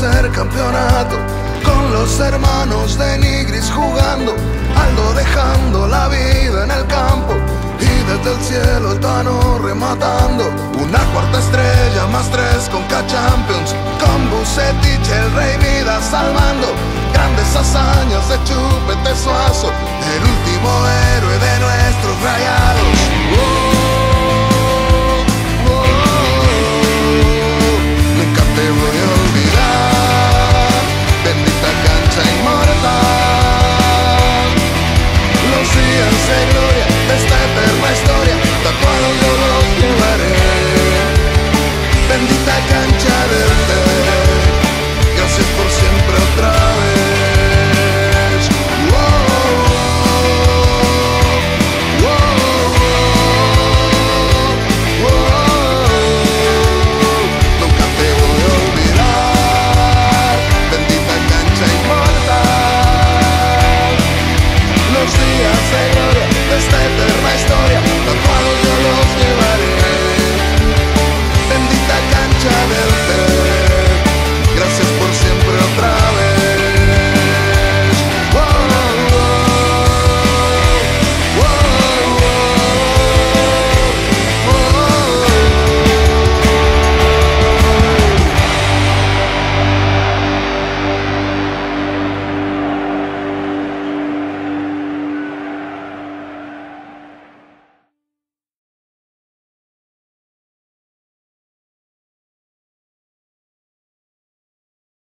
tercer campeonato, con los hermanos de Nigris jugando, Aldo dejando la vida en el campo, y desde el cielo el Tano rematando. Una cuarta estrella más 3 con K-Champions, con Bucetich, el Rey Midas salvando. Grandes hazañas de Chupete Suazo, el último héroe de nuestros Rayados.